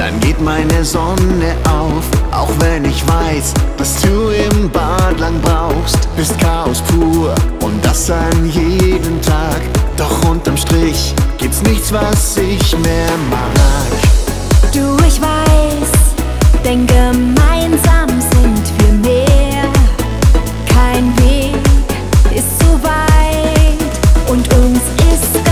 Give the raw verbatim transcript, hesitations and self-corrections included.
dann geht meine Sonne auf. Auch wenn ich weiß, was du im Bad lang brauchst. Bist Chaos pur und das an jedem Tag. Doch unterm Strich gibt's nichts, was ich mehr mag. Du, ich weiß, denn gemeinsam sind wir mehr. Kein Weg ist zu weit und uns ist